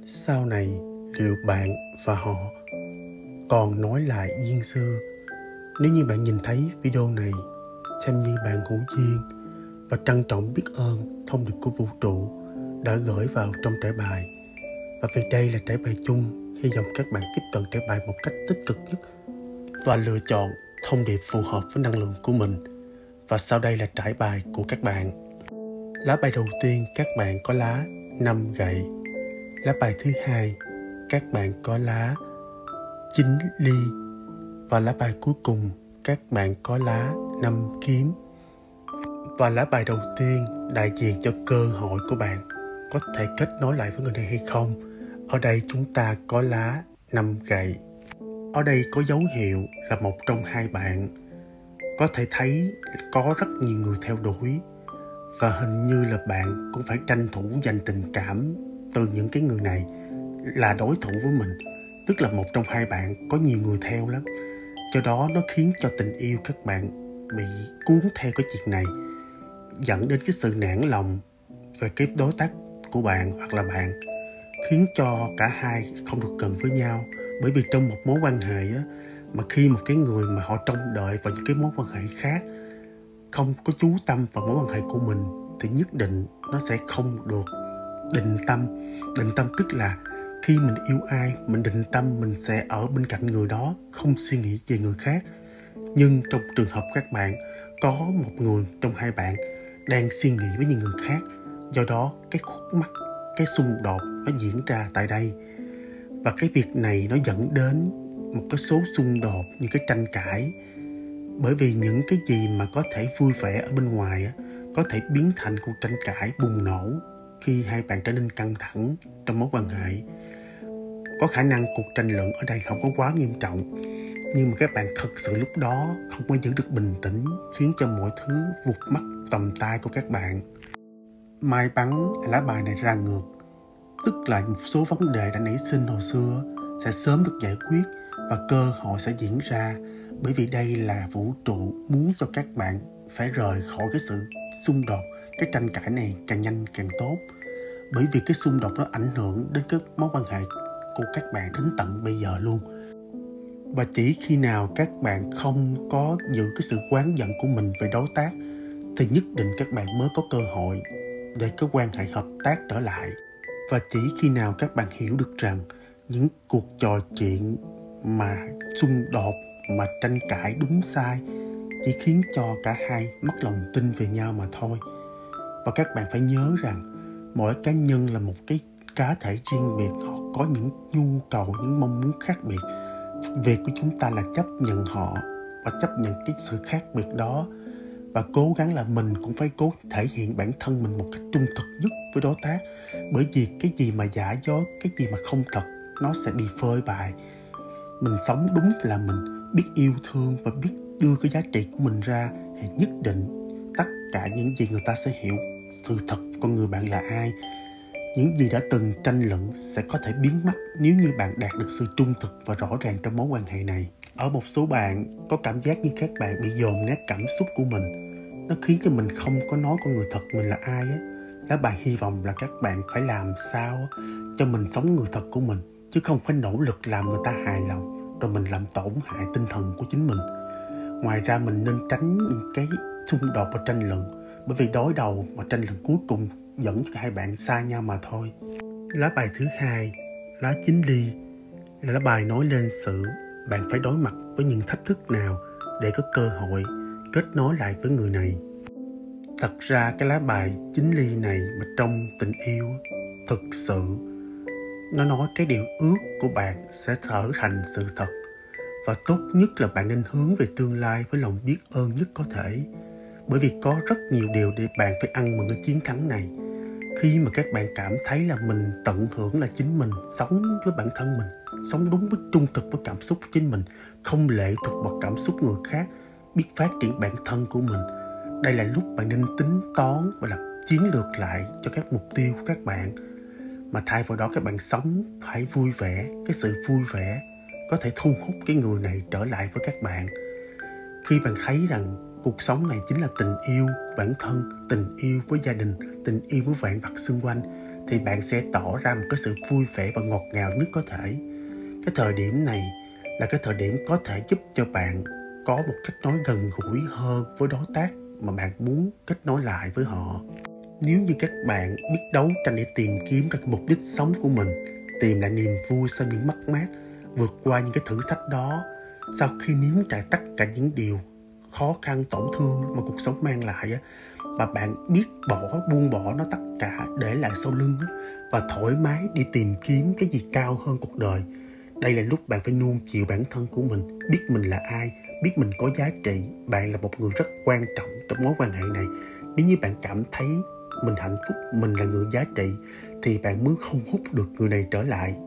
Sau này liệu bạn và họ còn nói lại duyên xưa? Nếu như bạn nhìn thấy video này, xem như bạn hữu duyên và trân trọng biết ơn thông điệp của vũ trụ đã gửi vào trong trải bài. Và vì đây là trải bài chung, hy vọng các bạn tiếp cận trải bài một cách tích cực nhất và lựa chọn thông điệp phù hợp với năng lượng của mình. Và sau đây là trải bài của các bạn. Lá bài đầu tiên các bạn có lá 5 gậy. Lá bài thứ hai các bạn có lá 9 ly. Và lá bài cuối cùng các bạn có lá 5 kiếm. Và lá bài đầu tiên đại diện cho cơ hội của bạn có thể kết nối lại với người này hay không. Ở đây chúng ta có lá 5 gậy. Ở đây có dấu hiệu là một trong hai bạn có thể thấy có rất nhiều người theo đuổi, và hình như là bạn cũng phải tranh thủ dành tình cảm từ những cái người này là đối thủ với mình. Tức là một trong hai bạn có nhiều người theo lắm, cho đó nó khiến cho tình yêu các bạn bị cuốn theo cái chuyện này, dẫn đến cái sự nản lòng về cái đối tác của bạn hoặc là bạn, khiến cho cả hai không được gần với nhau. Bởi vì trong một mối quan hệ á, mà khi một cái người mà họ trông đợi vào những cái mối quan hệ khác, không có chú tâm vào mối quan hệ của mình, thì nhất định nó sẽ không được định tâm. Định tâm tức là khi mình yêu ai, mình định tâm mình sẽ ở bên cạnh người đó, không suy nghĩ về người khác. Nhưng trong trường hợp các bạn có một người trong hai bạn đang suy nghĩ với những người khác, do đó cái khúc mắc, cái xung đột nó diễn ra tại đây. Và cái việc này nó dẫn đến một cái số xung đột, những cái tranh cãi. Bởi vì những cái gì mà có thể vui vẻ ở bên ngoài á, có thể biến thành cuộc tranh cãi bùng nổ khi hai bạn trở nên căng thẳng trong mối quan hệ. Có khả năng cuộc tranh luận ở đây không có quá nghiêm trọng, nhưng mà các bạn thực sự lúc đó không có giữ được bình tĩnh, khiến cho mọi thứ vụt mất tầm tay của các bạn. May mắn lá bài này ra ngược, tức là một số vấn đề đã nảy sinh hồi xưa sẽ sớm được giải quyết và cơ hội sẽ diễn ra. Bởi vì đây là vũ trụ muốn cho các bạn phải rời khỏi cái sự xung đột, cái tranh cãi này càng nhanh càng tốt. Bởi vì cái xung đột nó ảnh hưởng đến cái mối quan hệ của các bạn đến tận bây giờ luôn. Và chỉ khi nào các bạn không có giữ cái sự oán giận của mình về đối tác, thì nhất định các bạn mới có cơ hội để có quan hệ hợp tác trở lại. Và chỉ khi nào các bạn hiểu được rằng những cuộc trò chuyện mà xung đột, mà tranh cãi đúng sai chỉ khiến cho cả hai mất lòng tin về nhau mà thôi. Và các bạn phải nhớ rằng mỗi cá nhân là một cái cá thể riêng biệt, họ có những nhu cầu, những mong muốn khác biệt. Việc của chúng ta là chấp nhận họ và chấp nhận cái sự khác biệt đó, và cố gắng là mình cũng phải cố thể hiện bản thân mình một cách trung thực nhất với đối tác. Bởi vì cái gì mà giả dối, cái gì mà không thật, nó sẽ bị phơi bày. Mình sống đúng là mình biết yêu thương và biết đưa cái giá trị của mình ra, thì nhất định tất cả những gì người ta sẽ hiểu sự thật con người bạn là ai. Những gì đã từng tranh luận sẽ có thể biến mất nếu như bạn đạt được sự trung thực và rõ ràng trong mối quan hệ này. Ở một số bạn có cảm giác như các bạn bị dồn nén cảm xúc của mình, nó khiến cho mình không có nói con người thật mình là ai á. Lá bài hy vọng là các bạn phải làm sao cho mình sống người thật của mình, chứ không phải nỗ lực làm người ta hài lòng rồi mình làm tổn hại tinh thần của chính mình. Ngoài ra mình nên tránh những cái xung đột và tranh luận, bởi vì đối đầu và tranh luận cuối cùng dẫn cho hai bạn xa nhau mà thôi. Lá bài thứ hai, lá 9 ly, là lá bài nói lên sự bạn phải đối mặt với những thách thức nào để có cơ hội kết nối lại với người này. Thật ra cái lá bài 9 ly này mà trong tình yêu thực sự, nó nói cái điều ước của bạn sẽ trở thành sự thật. Và tốt nhất là bạn nên hướng về tương lai với lòng biết ơn nhất có thể. Bởi vì có rất nhiều điều để bạn phải ăn mừng cái chiến thắng này. Khi mà các bạn cảm thấy là mình tận hưởng là chính mình, sống với bản thân mình, sống đúng với trung thực với cảm xúc của chính mình, không lệ thuộc vào cảm xúc người khác, biết phát triển bản thân của mình. Đây là lúc bạn nên tính toán và lập chiến lược lại cho các mục tiêu của các bạn. Mà thay vào đó các bạn sống phải vui vẻ. Cái sự vui vẻ có thể thu hút cái người này trở lại với các bạn. Khi bạn thấy rằng cuộc sống này chính là tình yêu của bản thân, tình yêu với gia đình, tình yêu với vạn vật xung quanh, thì bạn sẽ tỏ ra một cái sự vui vẻ và ngọt ngào nhất có thể. Cái thời điểm này là cái thời điểm có thể giúp cho bạn có một kết nối gần gũi hơn với đối tác mà bạn muốn kết nối lại với họ. Nếu như các bạn biết đấu tranh để tìm kiếm ra cái mục đích sống của mình, tìm lại niềm vui sau những mất mát, vượt qua những cái thử thách đó, sau khi nếm trải tất cả những điều khó khăn, tổn thương mà cuộc sống mang lại á, và bạn biết buông bỏ nó tất cả để lại sau lưng á, và thoải mái đi tìm kiếm cái gì cao hơn cuộc đời. Đây là lúc bạn phải nuông chiều bản thân của mình, biết mình là ai, biết mình có giá trị. Bạn là một người rất quan trọng trong mối quan hệ này. Nếu như bạn cảm thấy mình hạnh phúc, mình là người giá trị, thì bạn mới không hút được người này trở lại.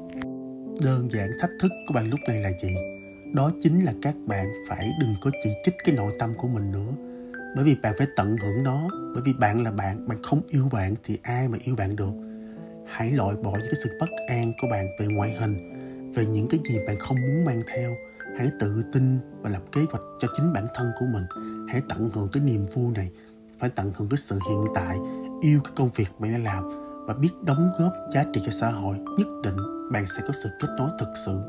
Đơn giản thách thức của bạn lúc này là gì? Đó chính là các bạn phải đừng có chỉ trích cái nội tâm của mình nữa. Bởi vì bạn phải tận hưởng nó. Bởi vì bạn là bạn không yêu bạn thì ai mà yêu bạn được. Hãy loại bỏ những cái sự bất an của bạn về ngoại hình, về những cái gì bạn không muốn mang theo. Hãy tự tin và lập kế hoạch cho chính bản thân của mình. Hãy tận hưởng cái niềm vui này. Phải tận hưởng cái sự hiện tại, yêu cái công việc bạn đang làm và biết đóng góp giá trị cho xã hội. Nhất định bạn sẽ có sự kết nối thực sự.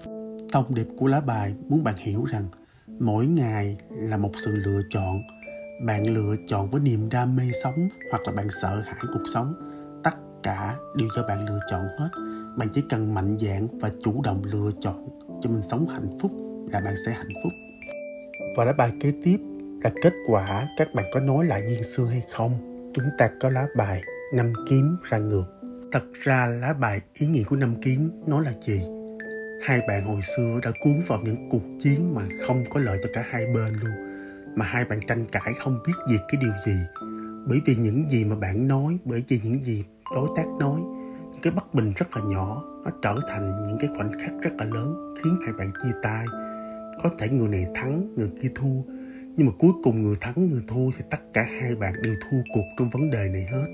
Thông điệp của lá bài muốn bạn hiểu rằng mỗi ngày là một sự lựa chọn. Bạn lựa chọn với niềm đam mê sống hoặc là bạn sợ hãi cuộc sống. Tất cả đều do bạn lựa chọn hết. Bạn chỉ cần mạnh dạn và chủ động lựa chọn cho mình sống hạnh phúc là bạn sẽ hạnh phúc. Và lá bài kế tiếp là kết quả các bạn có nối lại duyên xưa hay không. Chúng ta có lá bài 5 kiếm ra ngược. Thật ra lá bài ý nghĩa của 5 kiếm nói là gì? Hai bạn hồi xưa đã cuốn vào những cuộc chiến mà không có lợi cho cả hai bên luôn. Mà hai bạn tranh cãi không biết việc cái điều gì. Bởi vì những gì mà bạn nói, bởi vì những gì đối tác nói, những cái bất bình rất là nhỏ, nó trở thành những cái khoảnh khắc rất là lớn, khiến hai bạn chia tay. Có thể người này thắng, người kia thua, nhưng mà cuối cùng người thắng, người thua thì tất cả hai bạn đều thua cuộc trong vấn đề này hết.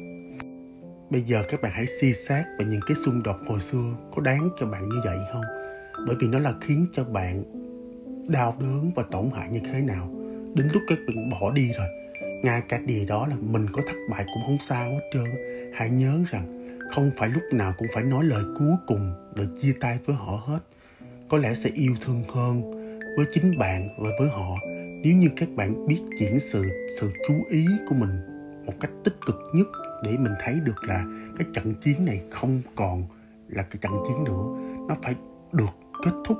Bây giờ các bạn hãy suy xét về những cái xung đột hồi xưa có đáng cho bạn như vậy không? Bởi vì nó là khiến cho bạn đau đớn và tổn hại như thế nào. Đến lúc các bạn bỏ đi rồi, ngay cả điều đó là mình có thất bại cũng không sao hết trơn. Hãy nhớ rằng không phải lúc nào cũng phải nói lời cuối cùng để chia tay với họ hết. Có lẽ sẽ yêu thương hơn với chính bạn và với họ nếu như các bạn biết chuyển sự chú ý của mình một cách tích cực nhất, để mình thấy được là cái trận chiến này không còn là cái trận chiến nữa, nó phải được kết thúc.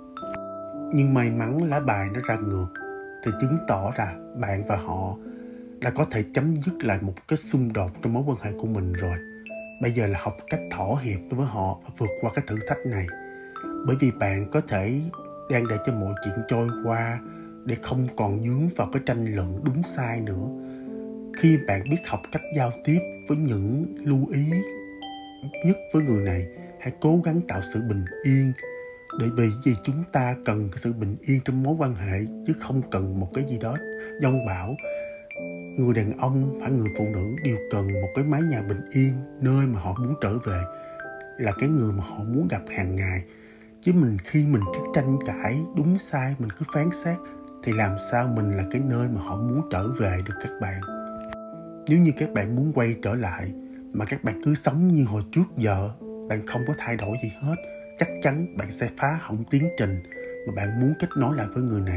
Nhưng may mắn lá bài nó ra ngược thì chứng tỏ là bạn và họ đã có thể chấm dứt lại một cái xung đột trong mối quan hệ của mình rồi. Bây giờ là học cách thỏa hiệp đối với họ và vượt qua cái thử thách này. Bởi vì bạn có thể đang để cho mọi chuyện trôi qua để không còn dướng vào cái tranh luận đúng sai nữa. Khi bạn biết học cách giao tiếp với những lưu ý nhất với người này, hãy cố gắng tạo sự bình yên. Bởi vì chúng ta cần cái sự bình yên trong mối quan hệ, chứ không cần một cái gì đó dông bão. Người đàn ông và người phụ nữ đều cần một cái mái nhà bình yên, nơi mà họ muốn trở về, là cái người mà họ muốn gặp hàng ngày. Chứ khi mình cứ tranh cãi đúng sai, mình cứ phán xét, thì làm sao mình là cái nơi mà họ muốn trở về được các bạn. Nếu như các bạn muốn quay trở lại mà các bạn cứ sống như hồi trước giờ, bạn không có thay đổi gì hết, chắc chắn bạn sẽ phá hỏng tiến trình mà bạn muốn kết nối lại với người này.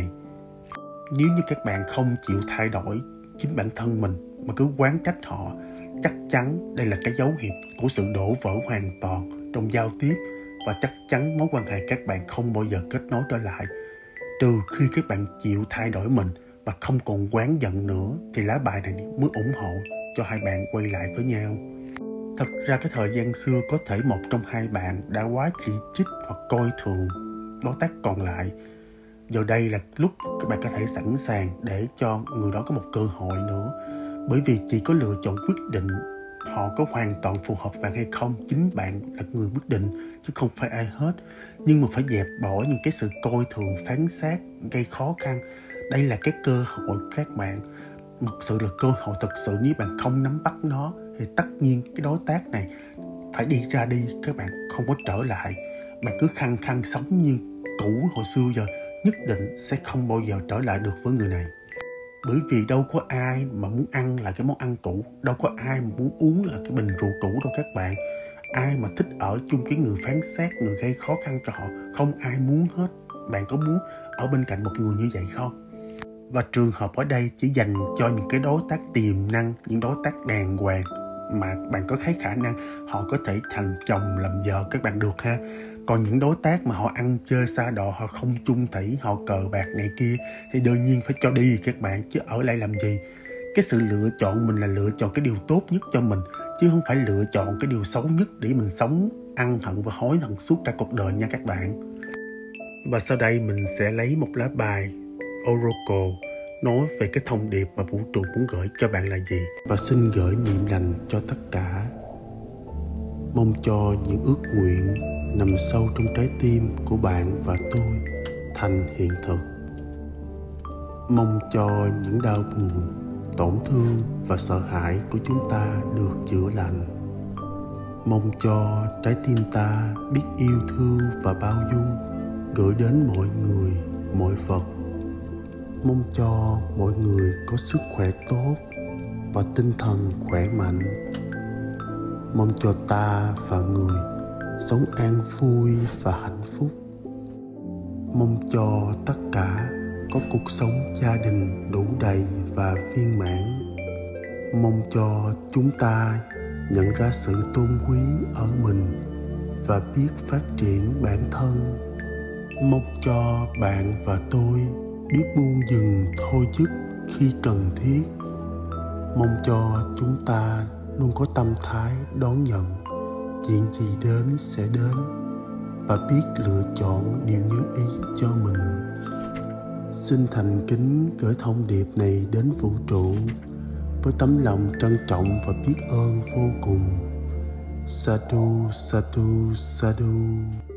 Nếu như các bạn không chịu thay đổi chính bản thân mình mà cứ oán trách họ, chắc chắn đây là cái dấu hiệu của sự đổ vỡ hoàn toàn trong giao tiếp, và chắc chắn mối quan hệ các bạn không bao giờ kết nối trở lại. Trừ khi các bạn chịu thay đổi mình và không còn oán giận nữa, thì lá bài này mới ủng hộ cho hai bạn quay lại với nhau. Thật ra cái thời gian xưa có thể một trong hai bạn đã quá chỉ trích hoặc coi thường đối tác còn lại. Giờ đây là lúc các bạn có thể sẵn sàng để cho người đó có một cơ hội nữa. Bởi vì chỉ có lựa chọn quyết định họ có hoàn toàn phù hợp với bạn hay không, chính bạn là người quyết định chứ không phải ai hết. Nhưng mà phải dẹp bỏ những cái sự coi thường, phán xét gây khó khăn. Đây là cái cơ hội các bạn. Một sự là cơ hội thật sự. Nếu bạn không nắm bắt nó thì tất nhiên cái đối tác này phải đi ra đi, các bạn không có trở lại. Bạn cứ khăng khăng sống như cũ hồi xưa giờ, nhất định sẽ không bao giờ trở lại được với người này. Bởi vì đâu có ai mà muốn ăn là cái món ăn cũ, đâu có ai mà muốn uống là cái bình rượu cũ đâu các bạn. Ai mà thích ở chung cái người phán xét, người gây khó khăn cho họ, không ai muốn hết. Bạn có muốn ở bên cạnh một người như vậy không? Và trường hợp ở đây chỉ dành cho những cái đối tác tiềm năng, những đối tác đàng hoàng mà bạn có thấy khả năng họ có thể thành chồng làm vợ các bạn được ha. Còn những đối tác mà họ ăn chơi xa đọa, họ không chung thủy, họ cờ bạc này kia thì đương nhiên phải cho đi các bạn, chứ ở lại làm gì. Cái sự lựa chọn mình là lựa chọn cái điều tốt nhất cho mình, chứ không phải lựa chọn cái điều xấu nhất để mình sống ăn hận và hối hận suốt cả cuộc đời nha các bạn. Và sau đây mình sẽ lấy một lá bài Oracle nói về cái thông điệp mà vũ trụ muốn gửi cho bạn là gì. Và xin gửi niệm lành cho tất cả. Mong cho những ước nguyện nằm sâu trong trái tim của bạn và tôi thành hiện thực. Mong cho những đau buồn, tổn thương và sợ hãi của chúng ta được chữa lành. Mong cho trái tim ta biết yêu thương và bao dung, gửi đến mọi người, mọi vật. Mong cho mọi người có sức khỏe tốt và tinh thần khỏe mạnh. Mong cho ta và người sống an vui và hạnh phúc. Mong cho tất cả có cuộc sống gia đình đủ đầy và viên mãn. Mong cho chúng ta nhận ra sự tôn quý ở mình và biết phát triển bản thân. Mong cho bạn và tôi biết buông dừng thôi dứt khi cần thiết. Mong cho chúng ta luôn có tâm thái đón nhận chuyện gì đến sẽ đến và biết lựa chọn điều như ý cho mình. Xin thành kính gửi thông điệp này đến vũ trụ với tấm lòng trân trọng và biết ơn vô cùng. Sadhu, sadhu, sadhu.